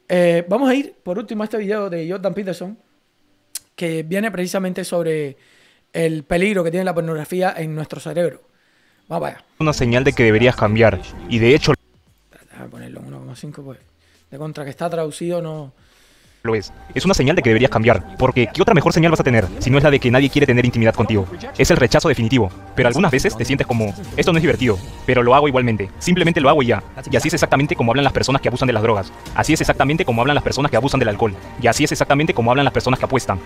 Vamos a ir por último a este video de Jordan Peterson, que viene precisamente sobre el peligro que tiene la pornografía en nuestro cerebro. Vamos allá. Una señal de que deberías cambiar, y de hecho Déjame ponerlo en 1,5 pues. De contra que está traducido no... lo es. Es una señal de que deberías cambiar, porque ¿qué otra mejor señal vas a tener si no es la de que nadie quiere tener intimidad contigo? Es el rechazo definitivo, pero algunas veces te sientes como, esto no es divertido, pero lo hago igualmente, simplemente lo hago y ya. Y así es exactamente como hablan las personas que abusan de las drogas, así es exactamente como hablan las personas que abusan del alcohol, y así es exactamente como hablan las personas que apuestan.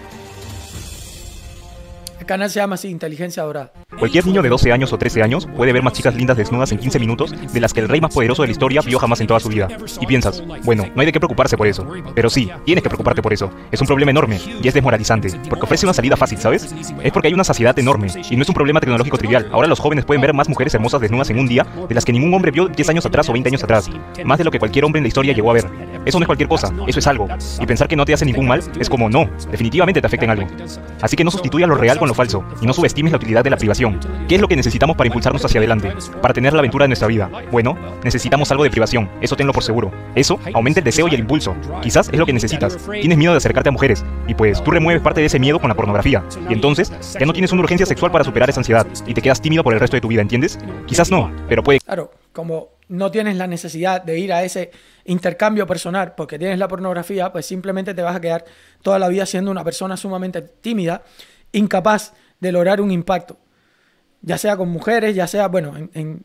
El canal se llama así, Inteligencia Dorada. Cualquier niño de 12 años o 13 años puede ver más chicas lindas desnudas en 15 minutos de las que el rey más poderoso de la historia vio jamás en toda su vida. Y piensas, bueno, no hay de qué preocuparse por eso. Pero sí, tienes que preocuparte por eso. Es un problema enorme y es desmoralizante, porque ofrece una salida fácil, ¿sabes? Es porque hay una saciedad enorme y no es un problema tecnológico trivial. Ahora los jóvenes pueden ver más mujeres hermosas desnudas en un día de las que ningún hombre vio 10 años atrás o 20 años atrás. Más de lo que cualquier hombre en la historia llegó a ver. Eso no es cualquier cosa, eso es algo. Y pensar que no te hace ningún mal es como, no, definitivamente te afecta en algo. Así que no sustituyas lo real con lo falso y no subestimes la utilidad de la privación. ¿Qué es lo que necesitamos para impulsarnos hacia adelante? Para tener la aventura de nuestra vida. Bueno, necesitamos algo de privación, eso tenlo por seguro. Eso aumenta el deseo y el impulso. Quizás es lo que necesitas. Tienes miedo de acercarte a mujeres, y pues tú remueves parte de ese miedo con la pornografía. Y entonces, ya no tienes una urgencia sexual para superar esa ansiedad, y te quedas tímido por el resto de tu vida, ¿entiendes? Quizás no, pero puede... Claro, como no tienes la necesidad de ir a ese intercambio personal porque tienes la pornografía, pues simplemente te vas a quedar toda la vida siendo una persona sumamente tímida, incapaz de lograr un impacto, ya sea con mujeres, ya sea, bueno,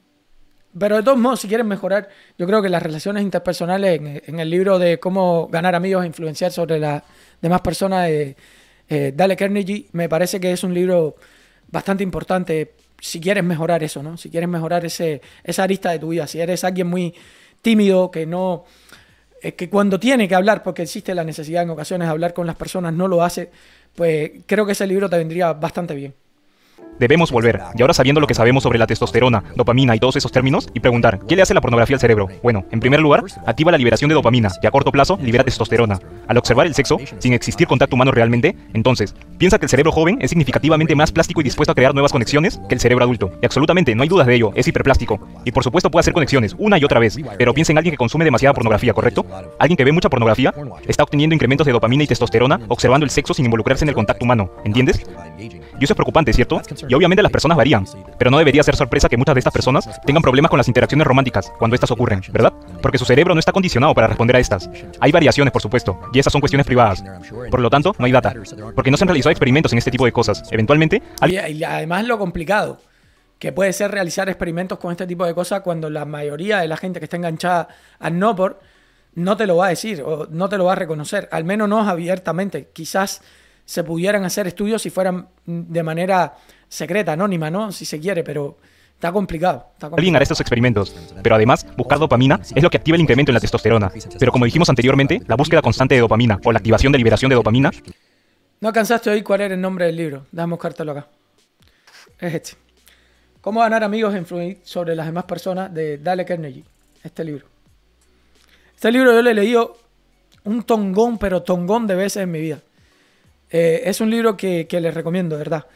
pero de todos modos, si quieres mejorar, yo creo que las relaciones interpersonales en el libro de Cómo ganar amigos e influenciar sobre las demás personas de Dale Carnegie, me parece que es un libro bastante importante si quieres mejorar eso, ¿no? Si quieres mejorar esa arista de tu vida, si eres alguien muy tímido, que no... que cuando tiene que hablar, porque existe la necesidad en ocasiones de hablar con las personas, no lo hace, pues creo que ese libro te vendría bastante bien. Debemos volver, y ahora sabiendo lo que sabemos sobre la testosterona, dopamina y todos esos términos, y preguntar, ¿qué le hace la pornografía al cerebro? Bueno, en primer lugar, activa la liberación de dopamina, y a corto plazo, libera testosterona. Al observar el sexo, sin existir contacto humano realmente, entonces, piensa que el cerebro joven es significativamente más plástico y dispuesto a crear nuevas conexiones que el cerebro adulto. Y absolutamente, no hay dudas de ello, es hiperplástico. Y por supuesto puede hacer conexiones, una y otra vez, pero piensa en alguien que consume demasiada pornografía, ¿correcto? Alguien que ve mucha pornografía, está obteniendo incrementos de dopamina y testosterona, observando el sexo sin involucrarse en el contacto humano, ¿entiendes? Y eso es preocupante, ¿cierto? Y obviamente las personas varían, pero no debería ser sorpresa que muchas de estas personas tengan problemas con las interacciones románticas cuando estas ocurren, ¿verdad? Porque su cerebro no está condicionado para responder a estas. Hay variaciones, por supuesto, y esas son cuestiones privadas. Por lo tanto, no hay data, porque no se han realizado experimentos en este tipo de cosas. Eventualmente... Y además lo complicado que puede ser realizar experimentos con este tipo de cosas cuando la mayoría de la gente que está enganchada al no por no te lo va a decir o no te lo va a reconocer, al menos no abiertamente. Quizás se pudieran hacer estudios si fueran de manera secreta, anónima, ¿no? Si se quiere, pero está complicado. Alguien hará estos experimentos, pero además, buscar dopamina es lo que activa el incremento en la testosterona. Pero como dijimos anteriormente, la búsqueda constante de dopamina o la activación de liberación de dopamina... ¿No alcanzaste a oír cuál era el nombre del libro? Déjame buscártelo acá. Es este. Cómo ganar amigos e influir sobre las demás personas, de Dale Carnegie. Este libro. Este libro yo lo he leído un tongón, pero tongón de veces en mi vida. Es un libro que les recomiendo, de verdad.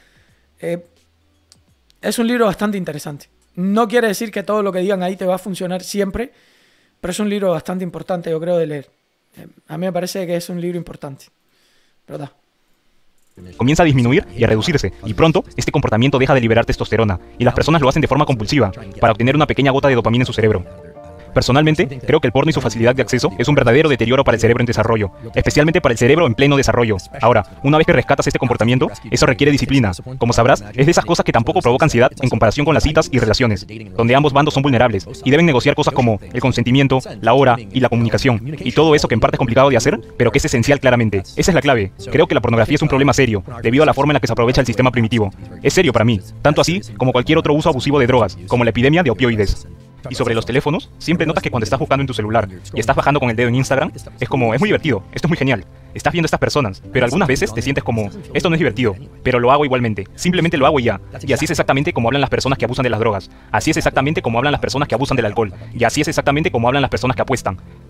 Es un libro bastante interesante. No quiere decir que todo lo que digan ahí te va a funcionar siempre, pero es un libro bastante importante, yo creo, de leer. A mí me parece que es un libro importante, ¿verdad? Comienza a disminuir y a reducirse, y pronto este comportamiento deja de liberar testosterona, y las personas lo hacen de forma compulsiva, para obtener una pequeña gota de dopamina en su cerebro. Personalmente, creo que el porno y su facilidad de acceso es un verdadero deterioro para el cerebro en desarrollo, especialmente para el cerebro en pleno desarrollo. Ahora, una vez que rescatas este comportamiento, eso requiere disciplina. Como sabrás, es de esas cosas que tampoco provocan ansiedad en comparación con las citas y relaciones, donde ambos bandos son vulnerables y deben negociar cosas como el consentimiento, la hora y la comunicación, y todo eso que en parte es complicado de hacer, pero que es esencial claramente. Esa es la clave. Creo que la pornografía es un problema serio, debido a la forma en la que se aprovecha el sistema primitivo. Es serio para mí, tanto así como cualquier otro uso abusivo de drogas, como la epidemia de opioides. Y sobre los teléfonos, siempre notas que cuando estás buscando en tu celular y estás bajando con el dedo en Instagram, es como, es muy divertido, esto es muy genial. Estás viendo a estas personas, pero algunas veces te sientes como, esto no es divertido, pero lo hago igualmente, simplemente lo hago y ya. Y así es exactamente como hablan las personas que abusan de las drogas, así es exactamente como hablan las personas que abusan del alcohol, y así es exactamente como hablan las personas que apuestan.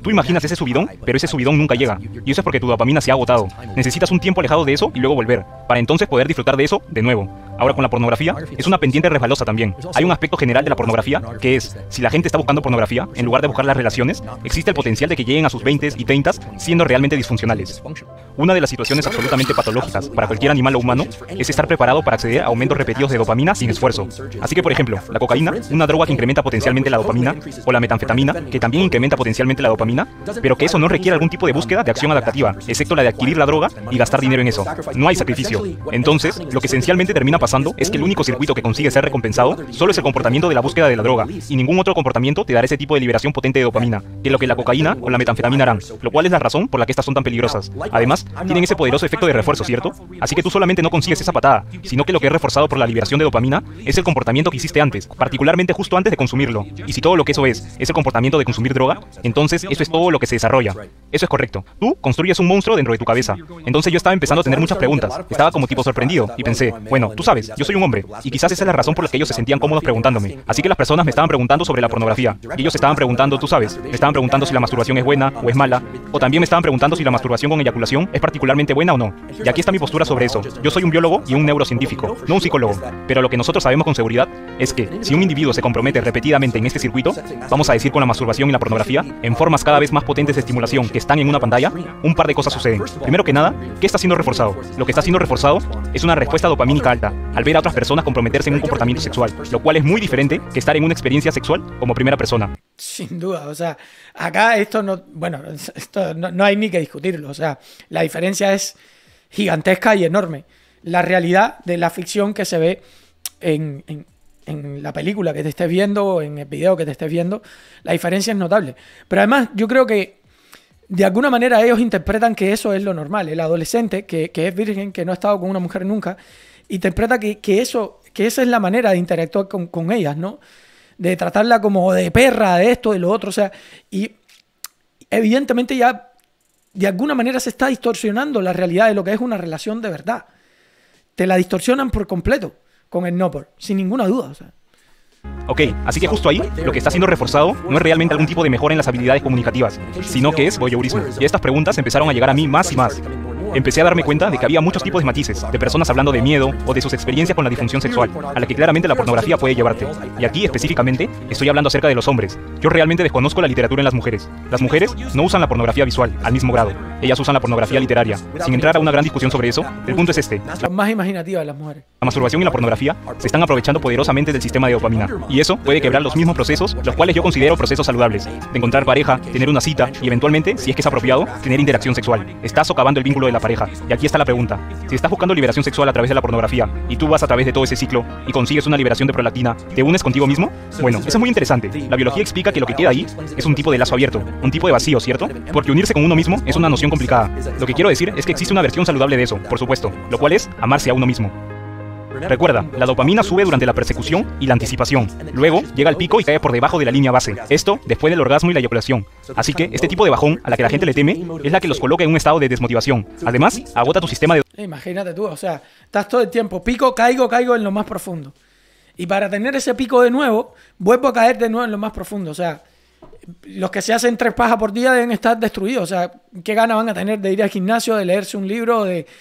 Tú imaginas ese subidón, pero ese subidón nunca llega. Y eso es porque tu dopamina se ha agotado. Necesitas un tiempo alejado de eso y luego volver, para entonces poder disfrutar de eso de nuevo. Ahora con la pornografía, es una pendiente resbalosa también. Hay un aspecto general de la pornografía, que es, si la gente está buscando pornografía, en lugar de buscar las relaciones, existe el potencial de que lleguen a sus 20s y 30s siendo realmente disfuncionales. Una de las situaciones absolutamente patológicas para cualquier animal o humano es estar preparado para acceder a aumentos repetidos de dopamina sin esfuerzo. Así que, por ejemplo, la cocaína, una droga que incrementa potencialmente la dopamina, o la metanfetamina, que también incrementa potencialmente la dopamina, pero que eso no requiere algún tipo de búsqueda de acción adaptativa, excepto la de adquirir la droga y gastar dinero en eso. No hay sacrificio. Entonces, lo que esencialmente termina pasando es que el único circuito que consigue ser recompensado solo es el comportamiento de la búsqueda de la droga, y ningún otro comportamiento te dará ese tipo de liberación potente de dopamina, que lo que la cocaína o la metanfetamina harán, lo cual es la razón por la que estas son tan peligrosas. Además, tienen ese poderoso efecto de refuerzo, ¿cierto? Así que tú solamente no consigues esa patada, sino que lo que es reforzado por la liberación de dopamina es el comportamiento que hiciste antes, particularmente justo antes de consumirlo. Y si todo lo que eso es el comportamiento de consumir droga, entonces eso es todo lo que se desarrolla. Eso es correcto. Tú construyes un monstruo dentro de tu cabeza. Entonces yo estaba empezando a tener muchas preguntas. Estaba como tipo sorprendido y pensé, bueno, tú sabes, yo soy un hombre, y quizás esa es la razón por la que ellos se sentían cómodos preguntándome. Así que las personas me estaban preguntando sobre la pornografía, y ellos estaban preguntando, tú sabes, me estaban preguntando si la masturbación es buena o es mala, o también me estaban preguntando si la masturbación con eyaculación es particularmente buena o no. Y aquí está mi postura sobre eso. Yo soy un biólogo y un neurocientífico, no un psicólogo. Pero lo que nosotros sabemos con seguridad es que si un individuo se compromete repetidamente en este circuito, vamos a decir con la masturbación y la pornografía, en formas cada vez más potentes de estimulación que están en una pantalla, un par de cosas suceden. Primero que nada, ¿qué está siendo reforzado? Lo que está siendo reforzado es una respuesta dopamínica alta, al ver a otras personas comprometerse en un comportamiento sexual, lo cual es muy diferente que estar en una experiencia sexual como primera persona. Sin duda, o sea, acá esto no hay ni que discutirlo, o sea, la diferencia es gigantesca y enorme. La realidad de la ficción que se ve en la película que te estés viendo o en el video que te estés viendo, la diferencia es notable. Pero además yo creo que de alguna manera ellos interpretan que eso es lo normal. El adolescente que es virgen, que no ha estado con una mujer nunca, interpreta que esa es la manera de interactuar con ellas, ¿no? De tratarla como de perra, de esto, de lo otro, o sea, y evidentemente ya de alguna manera se está distorsionando la realidad de lo que es una relación de verdad. Te la distorsionan por completo con el no por, sin ninguna duda, o sea. Ok, así que justo ahí, lo que está siendo reforzado no es realmente algún tipo de mejora en las habilidades comunicativas, sino que es voyeurismo. Y estas preguntas empezaron a llegar a mí más y más. Empecé a darme cuenta de que había muchos tipos de matices, de personas hablando de miedo o de sus experiencias con la disfunción sexual, a la que claramente la pornografía puede llevarte. Y aquí, específicamente, estoy hablando acerca de los hombres. Yo realmente desconozco la literatura en las mujeres. Las mujeres no usan la pornografía visual al mismo grado. Ellas usan la pornografía literaria. Sin entrar a una gran discusión sobre eso, el punto es este. Son más imaginativas las mujeres. La masturbación y la pornografía se están aprovechando poderosamente del sistema de dopamina. Y eso puede quebrar los mismos procesos, los cuales yo considero procesos saludables. De encontrar pareja, tener una cita y eventualmente, si es que es apropiado, tener interacción sexual. Estás socavando el vínculo de la pareja. Y aquí está la pregunta. Si estás buscando liberación sexual a través de la pornografía y tú vas a través de todo ese ciclo y consigues una liberación de prolactina, ¿te unes contigo mismo? Bueno, eso es muy interesante. La biología explica que lo que queda ahí es un tipo de lazo abierto, un tipo de vacío, ¿cierto? Porque unirse con uno mismo es una noción complicada. Lo que quiero decir es que existe una versión saludable de eso, por supuesto, lo cual es amarse a uno mismo. Recuerda, la dopamina sube durante la persecución y la anticipación. Luego llega al pico y cae por debajo de la línea base. Esto después del orgasmo y la eyaculación. Así que este tipo de bajón a la que la gente le teme es la que los coloca en un estado de desmotivación. Además, agota tu sistema de... Imagínate tú, o sea, estás todo el tiempo, pico, caigo en lo más profundo. Y para tener ese pico de nuevo, vuelvo a caer de nuevo en lo más profundo. O sea, los que se hacen 3 pajas por día deben estar destruidos. O sea, ¿qué ganas van a tener de ir al gimnasio, de leerse un libro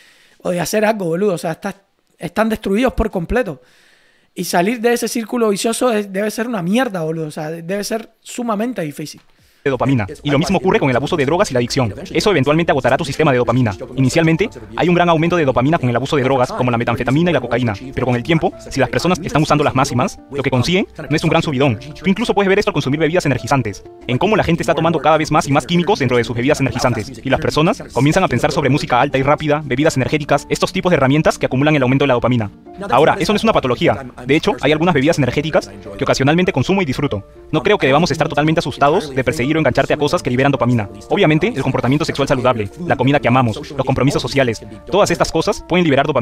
o de hacer algo, boludo? O sea, están destruidos por completo. Y salir de ese círculo vicioso debe ser una mierda, boludo. O sea, debe ser sumamente difícil. De dopamina. Y lo mismo ocurre con el abuso de drogas y la adicción. Eso eventualmente agotará tu sistema de dopamina. Inicialmente, hay un gran aumento de dopamina con el abuso de drogas como la metanfetamina y la cocaína. Pero con el tiempo, si las personas están usándolas más y más, lo que consiguen no es un gran subidón. Tú incluso puedes ver esto al consumir bebidas energizantes. En cómo la gente está tomando cada vez más y más químicos dentro de sus bebidas energizantes. Y las personas comienzan a pensar sobre música alta y rápida, bebidas energéticas, estos tipos de herramientas que acumulan el aumento de la dopamina. Ahora, eso no es una patología. De hecho, hay algunas bebidas energéticas que ocasionalmente consumo y disfruto. No creo que debamos estar totalmente asustados de perseguir o engancharte a cosas que liberan dopamina. Obviamente, el comportamiento sexual saludable, la comida que amamos, los compromisos sociales, todas estas cosas pueden liberar dopamina.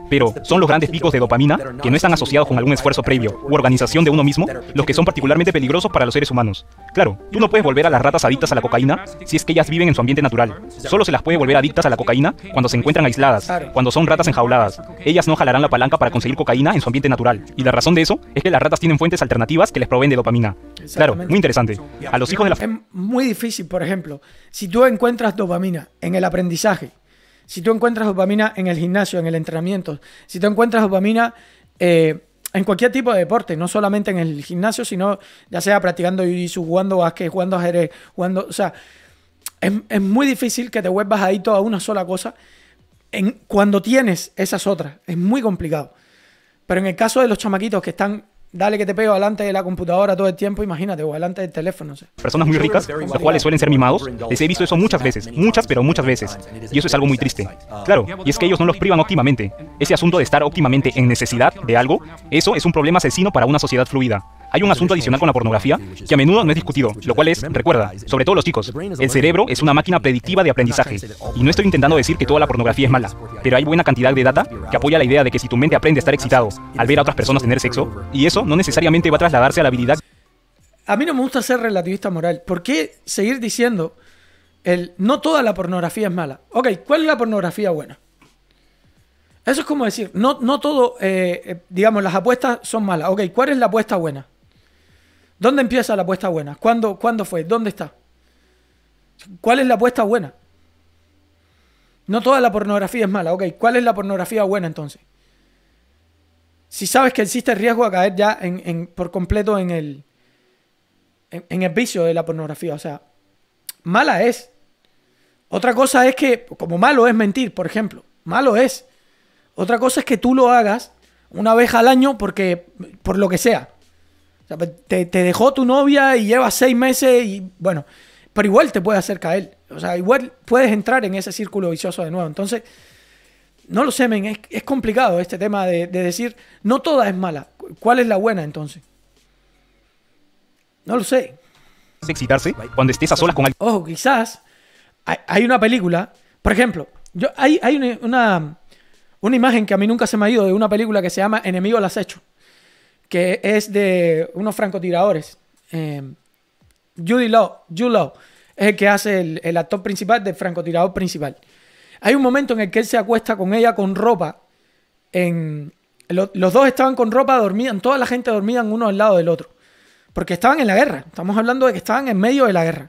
Pero son los grandes picos de dopamina, que no están asociados con algún esfuerzo previo u organización de uno mismo, los que son particularmente peligrosos para los seres humanos. Claro, tú no puedes volver a las ratas adictas a la cocaína si es que ellas viven en su ambiente natural. Solo se las puede volver adictas a la cocaína cuando se encuentran aisladas, cuando son ratas enjauladas. Ellas no jalarán la palanca para conseguir cocaína en su ambiente natural. Y la razón de eso es que las ratas tienen fuentes alternativas que les proveen de dopamina. Claro, muy interesante. A los hijos de la... Es muy difícil, por ejemplo, si tú encuentras dopamina en el aprendizaje, si tú encuentras dopamina en el gimnasio, en el entrenamiento, si tú encuentras dopamina en cualquier tipo de deporte, no solamente en el gimnasio, sino ya sea practicando jiu-jitsu, jugando básquet, jugando ajedrez, jugando... O sea, es muy difícil que te vuelvas adicto a una sola cosa cuando tienes esas otras. Es muy complicado. Pero en el caso de los chamaquitos que están... Dale que te pego delante de la computadora todo el tiempo, imagínate, o delante del teléfono. O sea. Personas muy ricas, los cuales suelen ser mimados, les he visto eso muchas veces, pero muchas veces. Y eso es algo muy triste. Claro, y es que ellos no los privan óptimamente. Ese asunto de estar óptimamente en necesidad de algo, eso es un problema asesino para una sociedad fluida. Hay un asunto adicional con la pornografía que a menudo no es discutido, lo cual es, recuerda, sobre todo los chicos, el cerebro es una máquina predictiva de aprendizaje. Y no estoy intentando decir que toda la pornografía es mala, pero hay buena cantidad de data que apoya la idea de que si tu mente aprende a estar excitado al ver a otras personas tener sexo, y eso no necesariamente va a trasladarse a la habilidad. A mí no me gusta ser relativista moral. ¿Por qué seguir diciendo no toda la pornografía es mala? Ok, ¿cuál es la pornografía buena? Eso es como decir, no todo, digamos, las apuestas son malas. Ok, ¿cuál es la apuesta buena? ¿Dónde empieza la apuesta buena? ¿Cuándo fue? ¿Dónde está? ¿Cuál es la apuesta buena? No toda la pornografía es mala. Ok, ¿cuál es la pornografía buena entonces? Si sabes que existe riesgo a caer ya por completo en el vicio de la pornografía. O sea, mala es. Otra cosa es que, como malo es mentir, por ejemplo. Malo es. Otra cosa es que tú lo hagas una vez al año por lo que sea. O sea, te dejó tu novia y llevas 6 meses y bueno, pero igual te puede hacer caer. O sea, igual puedes entrar en ese círculo vicioso de nuevo. Entonces, no lo sé, men, es complicado este tema de decir, no toda es mala. ¿Cuál es la buena entonces? No lo sé. Excitarse cuando estés a solas con alguien. Ojo, quizás hay una película, por ejemplo, hay una imagen que a mí nunca se me ha ido de una película que se llama Enemigo al acecho, que es de unos francotiradores. Jude Law es el que hace el actor principal del francotirador principal. Hay un momento en el que él se acuesta con ella con ropa. Los dos estaban con ropa, dormían, toda la gente dormían uno al lado del otro. Porque estaban en la guerra. Estamos hablando de que estaban en medio de la guerra.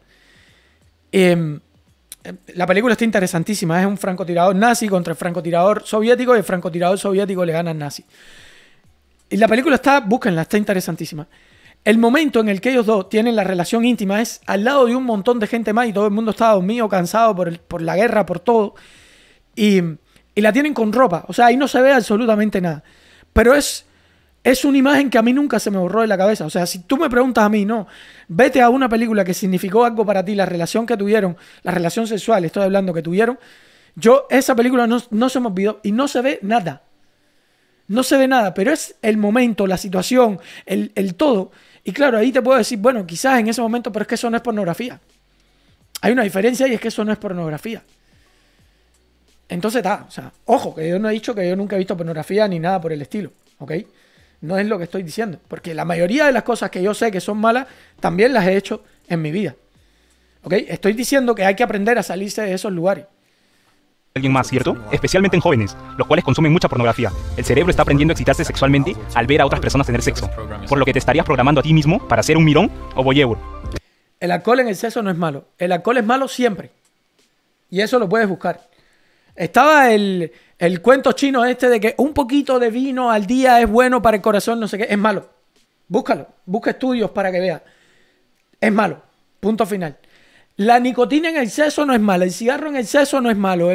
La película está interesantísima. Es un francotirador nazi contra el francotirador soviético y el francotirador soviético le gana al nazi. Y la película búsquenla, está interesantísima. El momento en el que ellos dos tienen la relación íntima es al lado de un montón de gente más y todo el mundo está dormido, cansado por la guerra, por todo. Y la tienen con ropa. O sea, ahí no se ve absolutamente nada. Pero es una imagen que a mí nunca se me borró de la cabeza. O sea, si tú me preguntas a mí, no, vete a una película que significó algo para ti, la relación que tuvieron, la relación sexual, estoy hablando que tuvieron, esa película no se me olvidó y no se ve nada. No se ve nada, pero es el momento, la situación, el todo. Y claro, ahí te puedo decir, bueno, quizás en ese momento, pero es que eso no es pornografía. Hay una diferencia y es que eso no es pornografía. Entonces o sea, ojo, que yo no he dicho que yo nunca he visto pornografía ni nada por el estilo, ¿ok? No es lo que estoy diciendo, porque la mayoría de las cosas que yo sé que son malas, también las he hecho en mi vida, ¿ok? Estoy diciendo que hay que aprender a salirse de esos lugares. Alguien más, ¿cierto? Especialmente en jóvenes, los cuales consumen mucha pornografía. El cerebro está aprendiendo a excitarse sexualmente al ver a otras personas tener sexo, por lo que te estarías programando a ti mismo para ser un mirón o voyeur. El alcohol en exceso no es malo. El alcohol es malo siempre. Y eso lo puedes buscar. Estaba el cuento chino este de que un poquito de vino al día es bueno para el corazón, no sé qué. Es malo. Búscalo. Busca estudios para que veas. Es malo. Punto final. La nicotina en exceso no es mala. El cigarro en exceso no es malo.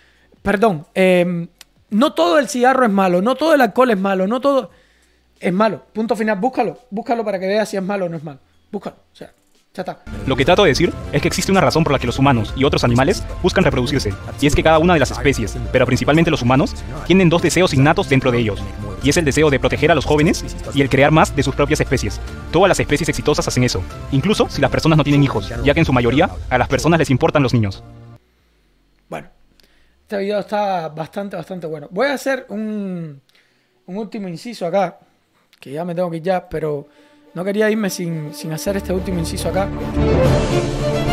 No todo el cigarro es malo. No todo el alcohol es malo. No todo es malo. Punto final. Búscalo. Búscalo para que veas si es malo o no es malo. Búscalo. O sea, ya está. Lo que trato de decir es que existe una razón por la que los humanos y otros animales buscan reproducirse. Y es que cada una de las especies, pero principalmente los humanos, tienen 2 deseos innatos dentro de ellos. Y es el deseo de proteger a los jóvenes y el crear más de sus propias especies. Todas las especies exitosas hacen eso, incluso si las personas no tienen hijos, ya que en su mayoría a las personas les importan los niños. Bueno, Este video está bastante bueno. Voy a hacer un último inciso acá, que ya me tengo que ir ya, pero no quería irme sin hacer este último inciso acá.